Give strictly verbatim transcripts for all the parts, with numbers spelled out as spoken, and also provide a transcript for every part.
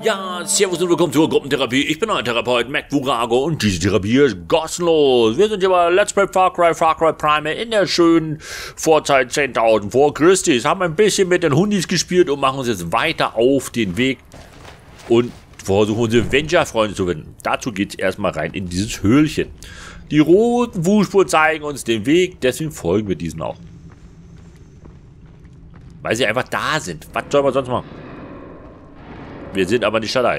Ja, servus und willkommen zur Gruppentherapie. Ich bin euer Therapeut, Mac Vurago, und diese Therapie ist kostenlos. Wir sind hier bei Let's Play Far Cry, Far Cry Primal in der schönen Vorzeit zehntausend vor Christus. Haben ein bisschen mit den Hundis gespielt und machen uns jetzt weiter auf den Weg und versuchen unsere Venture-Freunde zu finden. Dazu geht es erstmal rein in dieses Höhlchen. Die roten Fußspuren zeigen uns den Weg, deswegen folgen wir diesen auch. Weil sie einfach da sind. Was soll man sonst machen? Wir sind aber nicht allein.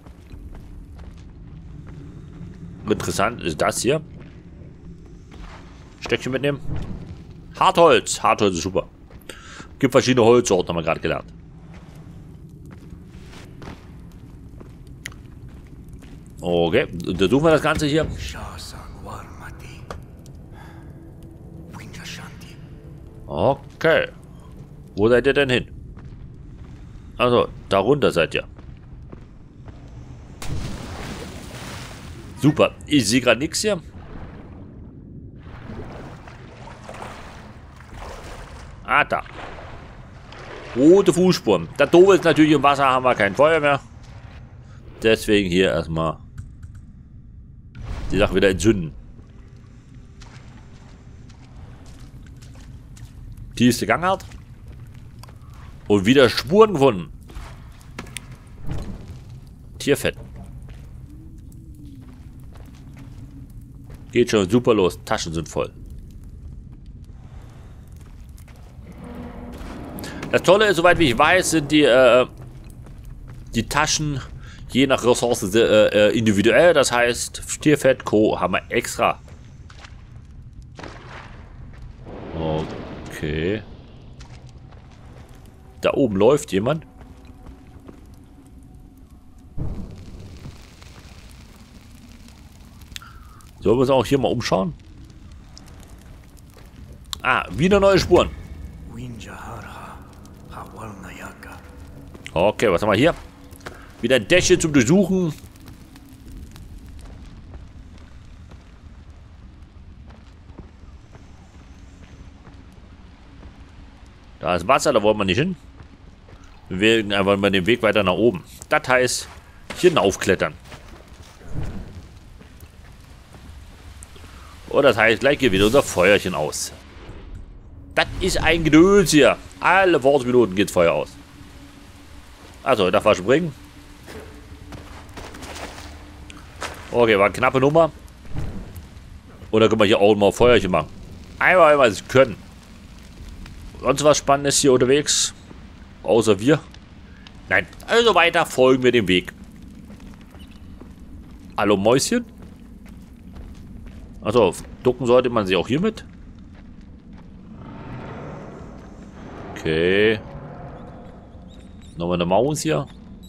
Interessant ist das hier. Stöckchen mitnehmen. Hartholz. Hartholz ist super. Gibt verschiedene Holzsorten, haben wir gerade gelernt. Okay, untersuchen wir das Ganze hier. Okay. Wo seid ihr denn hin? Also, darunter seid ihr. Super. Ich sehe gerade nichts hier. Ah, da. Rote Fußspuren. Das Doofe ist natürlich, im Wasser haben wir kein Feuer mehr. Deswegen hier erstmal die Sache wieder entzünden. Tiefste Gangart. Und wieder Spuren gefunden. Tierfett. Geht schon super los. Taschen sind voll. Das Tolle ist, soweit wie ich weiß, sind die, äh, die Taschen je nach Ressource äh, individuell. Das heißt, Tierfett, Co. haben wir extra. Okay. Da oben läuft jemand. Sollen wir uns auch hier mal umschauen? Ah, wieder neue Spuren. Okay, was haben wir hier? Wieder ein Dächchen zum Durchsuchen. Da ist Wasser, da wollen wir nicht hin. Wir wählen einfach mal den Weg weiter nach oben. Das heißt, hier hinaufklettern. Und das heißt, gleich geht wieder unser Feuerchen aus. Das ist ein Gedöns hier. Alle Wortminuten geht Feuer aus. Also, darf was springen. Okay, war eine knappe Nummer. Und dann können wir hier auch mal Feuerchen machen. Einmal, einmal sie können. Sonst was Spannendes hier unterwegs? Außer wir? Nein. Also weiter folgen wir dem Weg. Hallo Mäuschen? Also ducken sollte man sie auch hier mit. Okay. Nochmal eine Maus hier.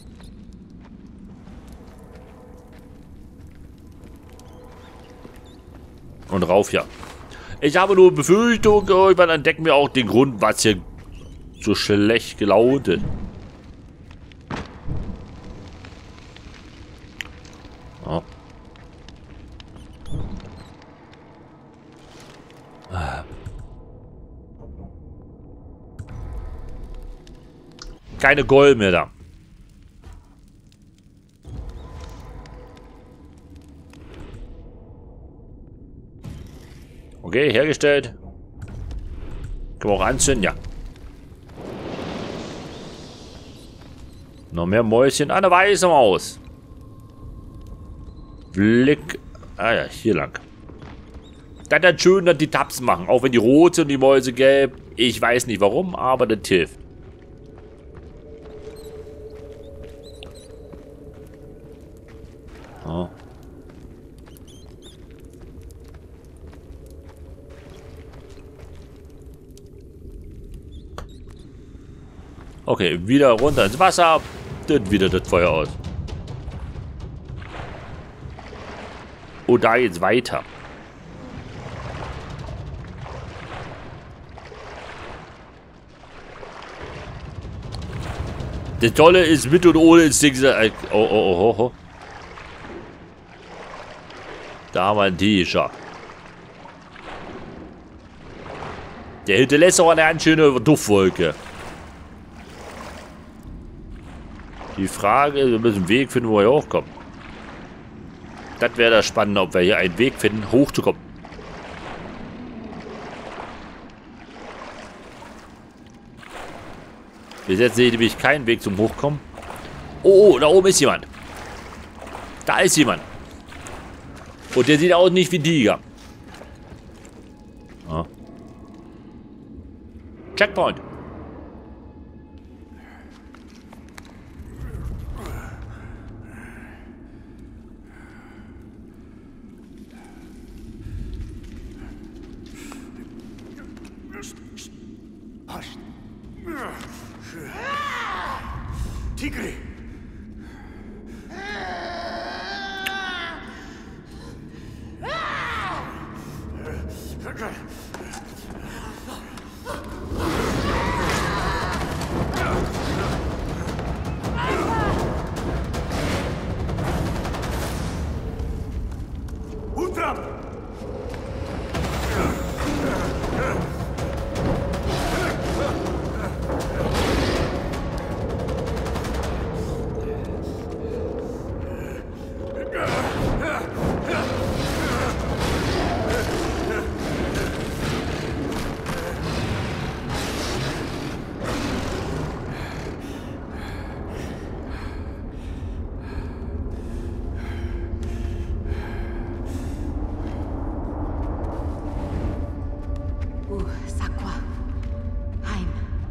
Und rauf, ja. Ich habe nur Befürchtung, irgendwann entdecken wir auch den Grund, was hier so schlecht gelaunt ist. Oh. Keine Gold mehr da. Okay, hergestellt. Können wir auch anzünden, ja. Noch mehr Mäuschen. Ah, eine weiße Maus. Blick. Ah ja, hier lang. Das ist schön, dass die Tabs machen. Auch wenn die rot sind und die Mäuse gelb. Ich weiß nicht warum, aber das hilft. Oh. Okay, wieder runter ins Wasser. Dann wieder das Feuer aus. Und da geht's weiter. Das Tolle ist, mit und ohne Instinkt. Oh, oh, oh, oh. Da haben wir einen T-Shirt. Der hinterlässt auch eine ganz schöne Duftwolke. Die Frage ist, wir müssen einen Weg finden, wo wir hochkommen. Das wäre das Spannende, ob wir hier einen Weg finden, hochzukommen. Bis jetzt sehe ich nämlich keinen Weg zum Hochkommen. Oh, da oben ist jemand. Da ist jemand. Und der sieht auch nicht wie die hier. Ah. Checkpoint. Tigri! Utram! Uh, Sakwa. Heim.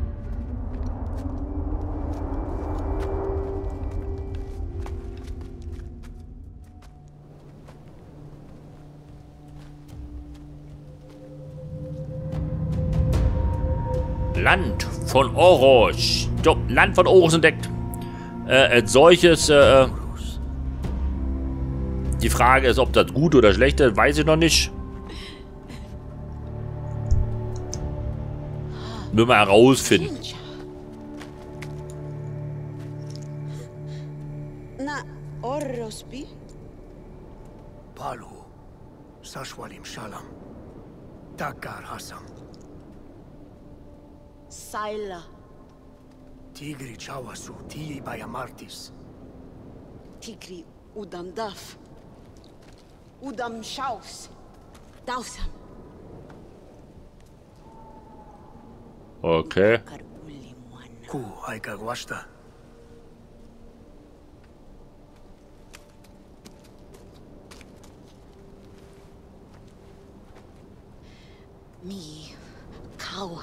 Land von Oros. So, Land von Oros entdeckt. Äh, als solches, äh, die Frage ist, ob das gut oder schlecht ist, weiß ich noch nicht. Nur mal herausfinden. Na, Orospi? Palu, Sashwalim Shalam, Dakar Hassam, Saila. Tigri Chawasu, Tii Bayamartis, Tigri Udam Daf. Udam Shaus. Dausam. Okay. Karbuli Mwana. Ku Aika Gwashta, Mi. Kawa.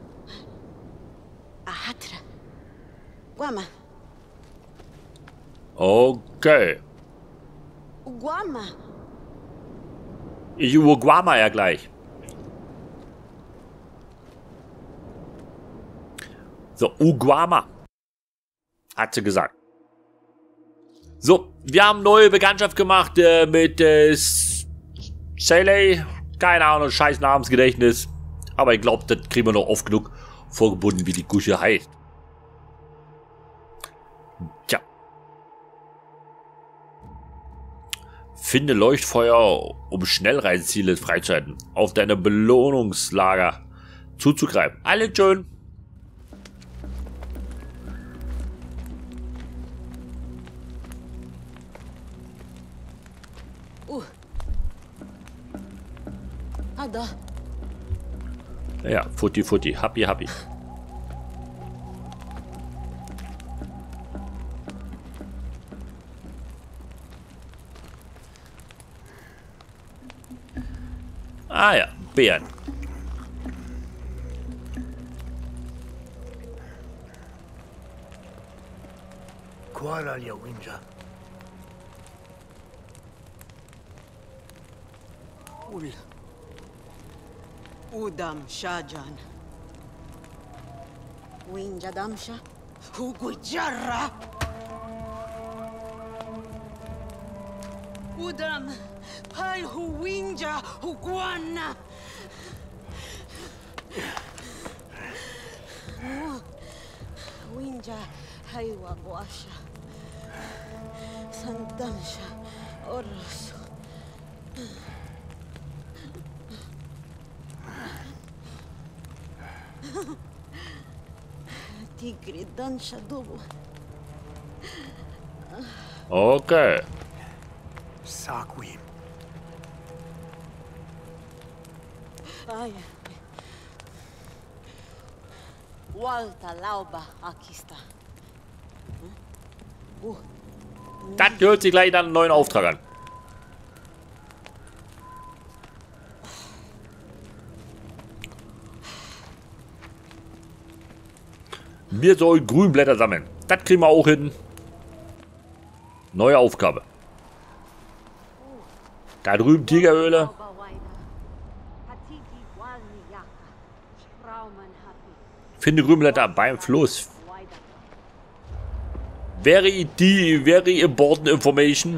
Ahatra. Guama. Okay. Guama. Ich Uruguama ja gleich. So, Uguama. Hat sie gesagt. So, wir haben neue Bekanntschaft gemacht äh, mit äh, Shaley. Keine Ahnung, scheiß Namensgedächtnis. Aber ich glaube, das kriegen wir noch oft genug vorgebunden, wie die Kusche heißt. Tja. Finde Leuchtfeuer, um Schnellreiseziele freizuhalten. Auf deine Belohnungslager zuzugreifen. Alles schön. Uh. Ada. Ja, Futti, Futti. Happy, happy. Ah ja, Bären. Kuala Yawinja, Ul. Udam Shajan. Winja Damsha. Hugujarra. Udam. Pal Huwinja Huguana. Winja Haiwa Guasha. Sandamsha Oros. Tigri Dansha Dubu. Okay. Saquim. Ai. Walter Lauba, aqui está. Uh, Das hört sich gleich dann einen neuen Auftrag an. Wir sollen Grünblätter sammeln. Das kriegen wir auch hin. Neue Aufgabe. Da drüben Tigeröle. Finde Grünblätter beim Fluss. Very, die, very important information.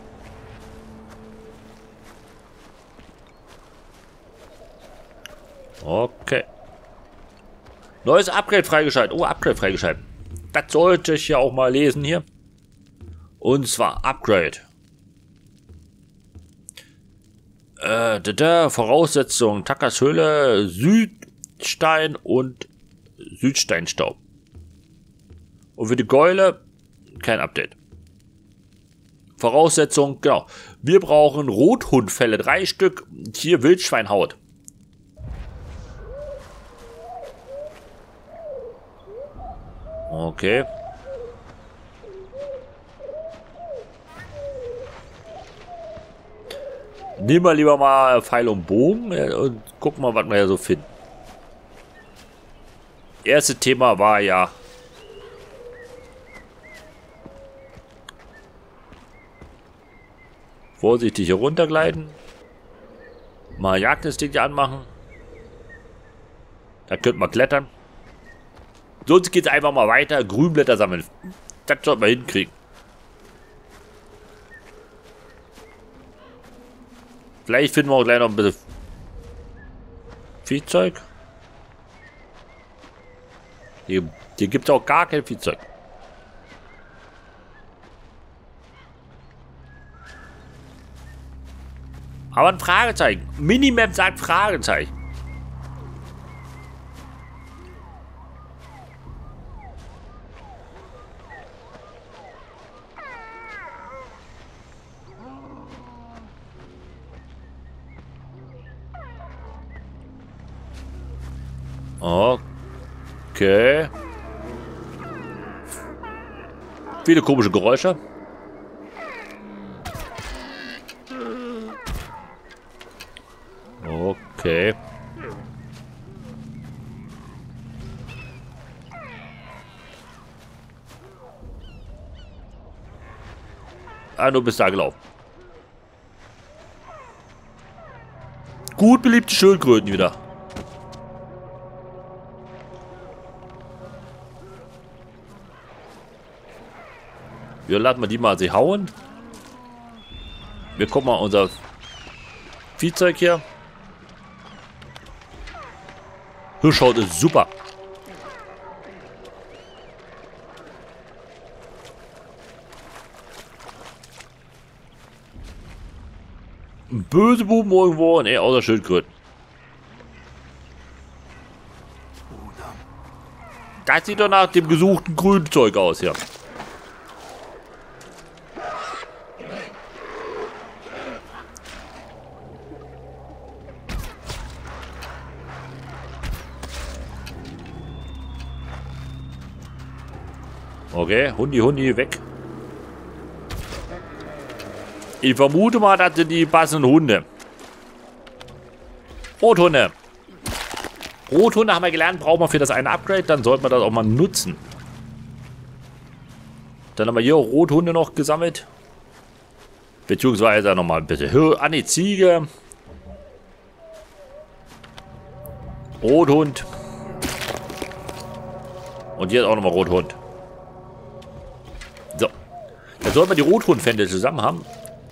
Okay. Neues Upgrade freigeschaltet. Oh, Upgrade freigeschaltet. Das sollte ich ja auch mal lesen hier. Und zwar Upgrade. Äh, da, da, Voraussetzung. Takas Höhle, Südstein und Südsteinstaub. Und für die Gäule kein Update. Voraussetzung, genau. Wir brauchen Rothundfelle, drei Stück. Hier Wildschweinhaut. Okay. Nehmen wir lieber mal Pfeil und Bogen und gucken mal, was wir hier so finden. Erste Thema war ja vorsichtig hier runtergleiten. Mal Jagdinstinkt anmachen. Da könnten wir klettern. Sonst geht es einfach mal weiter. Grünblätter sammeln. Das sollten wir hinkriegen. Vielleicht finden wir auch gleich noch ein bisschen Viehzeug. Hier, hier gibt es auch gar kein Viehzeug. Aber ein Fragezeichen. Minimap sagt Fragezeichen. Okay. Viele komische Geräusche. Okay. Ah, du bist da gelaufen. Gut beliebte Schildkröten wieder. Wir laden mal die mal sie hauen. Wir gucken mal unser Viehzeug hier. Hirschhaut ist super. Böse Buben irgendwo, ne, außer Schildkröten. Das sieht doch nach dem gesuchten Grünzeug aus hier. Okay, Hundi, Hundi, weg. Ich vermute mal, das sind die passenden Hunde. Rothunde. Rothunde haben wir gelernt, brauchen wir für das eine Upgrade, dann sollten wir das auch mal nutzen. Dann haben wir hier Rothunde noch gesammelt. Beziehungsweise nochmal ein bisschen höher. Ah, ne, Ziege. Rothund. Und hier ist auch nochmal Rothund. So. Dann sollten wir die Rothundfände zusammen haben.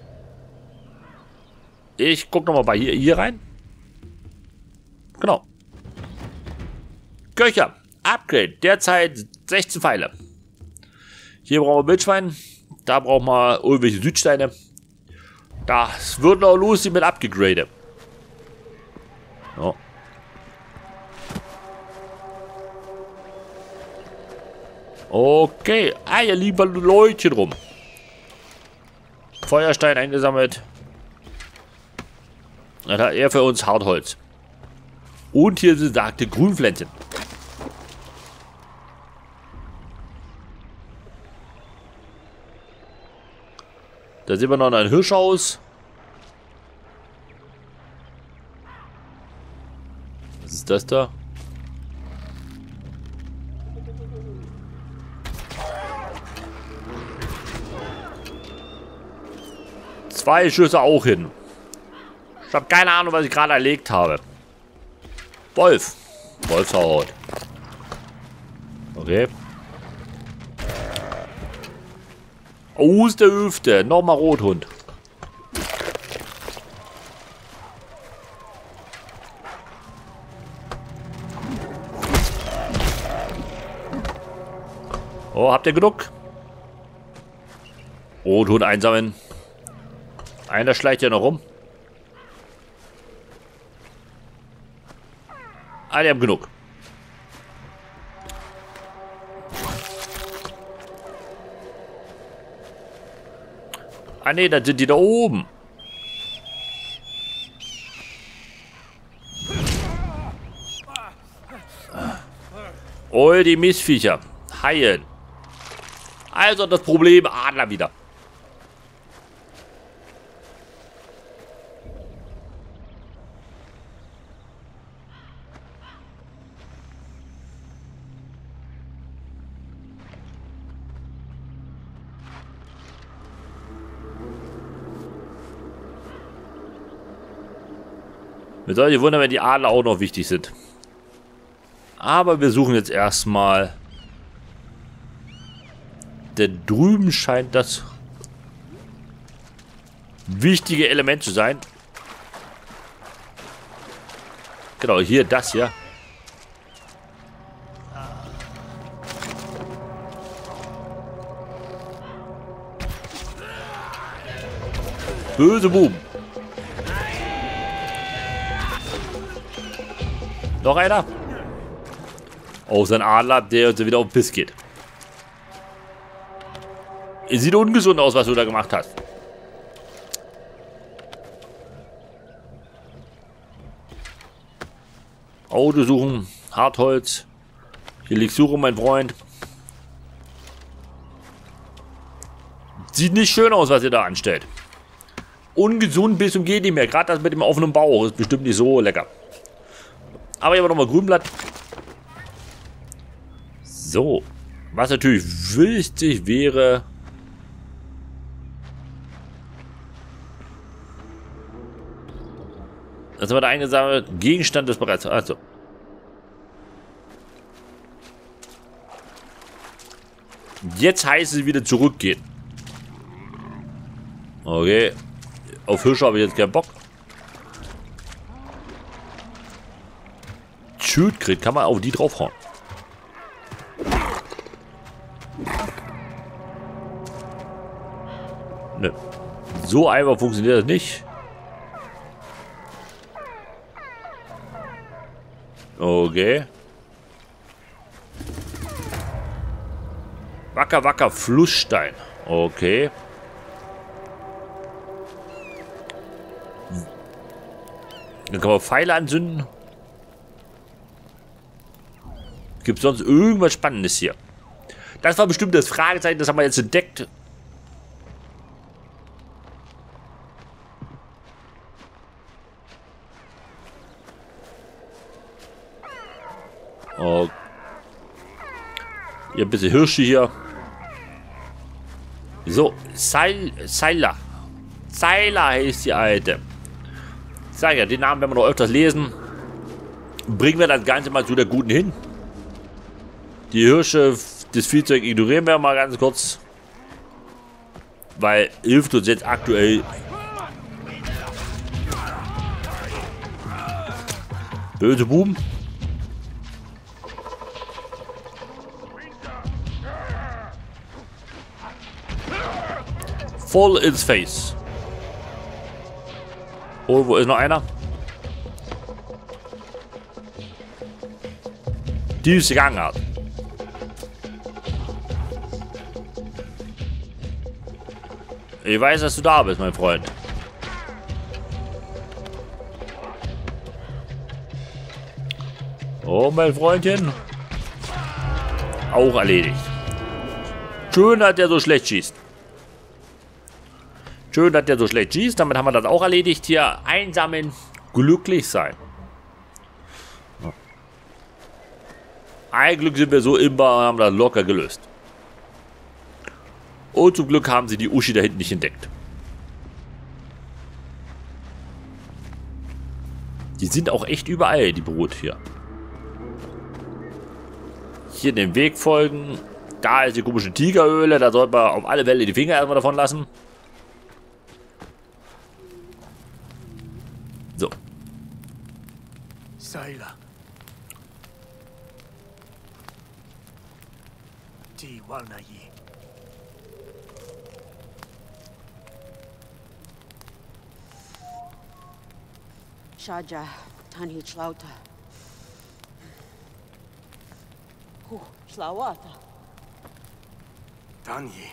Ich gucke nochmal bei hier, hier rein. Genau. Köcher. Upgrade. Derzeit sechzehn Pfeile. Hier brauchen wir Wildschwein. Da brauchen wir irgendwelche Südsteine. Das wird noch lustig mit abgegradet. So. Okay. Ah, hier liegen Leutchen rum. Feuerstein eingesammelt. Dann hat er für uns Hartholz. Und hier sind sagte Grünpflänzchen. Da sehen wir noch ein Hirschhaus. Was ist das da? Zwei Schüsse auch hin. Ich habe keine Ahnung, was ich gerade erlegt habe. Wolf. Wolfshaut. Okay. Aus der Hüfte. Nochmal Rothund. Oh, habt ihr genug? Rothund einsammeln. Einer schleicht ja noch rum. Ah, die haben genug. Ah ne, dann sind die da oben. Oh, die Missviecher. Heilen. Also das Problem Adler wieder. Mir soll nicht wundern, wenn die Adler auch noch wichtig sind. Aber wir suchen jetzt erstmal. Denn drüben scheint das wichtige Element zu sein. Genau, hier das hier. Böse Buben. Noch einer? Oh, sein Adler, der uns wieder auf den Piss geht. Sieht ungesund aus, was du da gemacht hast. Auto suchen, Hartholz. Hier liegt Suche, mein Freund. Sieht nicht schön aus, was ihr da anstellt. Ungesund bis zum geht nicht mehr. Gerade das mit dem offenen Bauch ist bestimmt nicht so lecker. Aber hier haben wir nochmal Grünblatt. So. Was natürlich wichtig wäre. Das war der eingesammelte Gegenstand des bereits. Also. Jetzt heißt es wieder zurückgehen. Okay. Auf Hirsche habe ich jetzt keinen Bock. Schildkrieg, kann man auf die draufhauen. Nö. So einfach funktioniert das nicht. Okay. Wacker, wacker, Flussstein. Okay. Dann kann man Pfeile anzünden. Gibt es sonst irgendwas Spannendes hier? Das war bestimmt das Fragezeichen, das haben wir jetzt entdeckt. Oh. Hier ein bisschen Hirsche hier. So, Seil, Seiler. Seiler heißt die Alte. Ich sage ja, den Namen werden wir noch öfters lesen. Bringen wir das Ganze mal zu der Guten hin. Die Hirsche, das Viehzeug ignorieren wir mal ganz kurz. Weil hilft uns jetzt aktuell. Böse Buben. Voll ins Face. Oh, wo ist noch einer? Diese Gangart. Ich weiß, dass du da bist, mein Freund. Oh, mein Freundchen. Auch erledigt. Schön, dass der so schlecht schießt. Schön, dass der so schlecht schießt. Damit haben wir das auch erledigt. Hier einsammeln, glücklich sein. Ein Glück sind wir so imbar und haben das locker gelöst. Und zum Glück haben sie die Uschi da hinten nicht entdeckt. Die sind auch echt überall, die Brot hier. Hier den Weg folgen. Da ist die komische Tigeröle. Da sollte man auf alle Fälle die Finger erstmal davon lassen. So. Sailor. Ti Walnayi. Shaja Tani Schlauta. Hu, Schlauata. Danyi.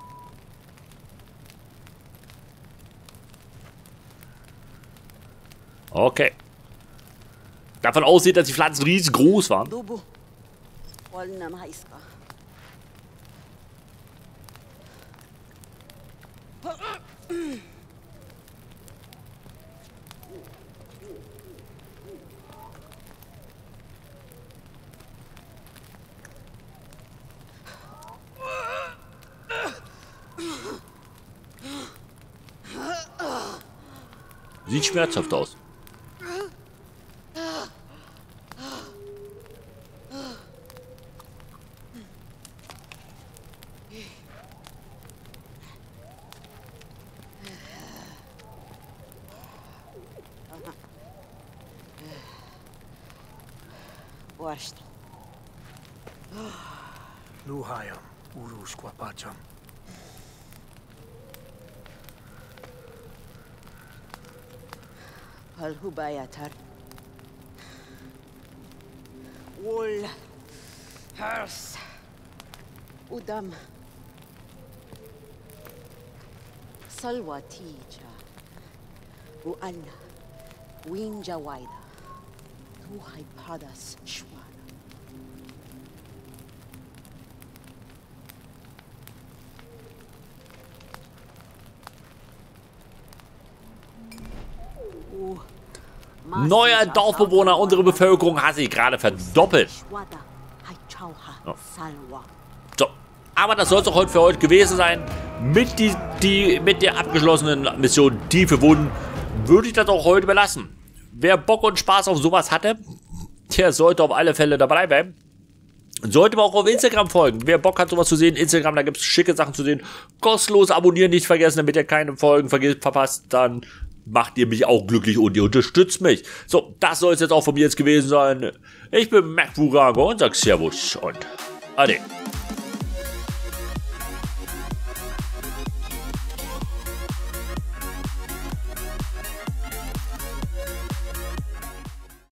Okay. Davon aussieht, dass die Pflanzen riesengroß waren. Dubu. Walnam Haiska. Sieht schmerzhaft aus. Washt. Luhayam. Urush Kwapacham. Halhubayatar. Wool. Hers. Udam. Salwatija. Uanna. Winja Waida. Tuhai Padas Shwara. Neuer Dorfbewohner, unsere Bevölkerung hat sich gerade verdoppelt. Ja. So, aber das soll es auch heute für heute gewesen sein. Mit, die, die, mit der abgeschlossenen Mission Tiefe Wunden würde ich das auch heute belassen. Wer Bock und Spaß auf sowas hatte, der sollte auf alle Fälle dabei bleiben. Sollte man auch auf Instagram folgen. Wer Bock hat, sowas zu sehen, Instagram, da gibt es schicke Sachen zu sehen. Kostenlos abonnieren nicht vergessen, damit ihr keine Folgen verpasst. Dann macht ihr mich auch glücklich und ihr unterstützt mich. So, das soll es jetzt auch von mir jetzt gewesen sein. Ich bin MacWurago und sag Servus und Ade.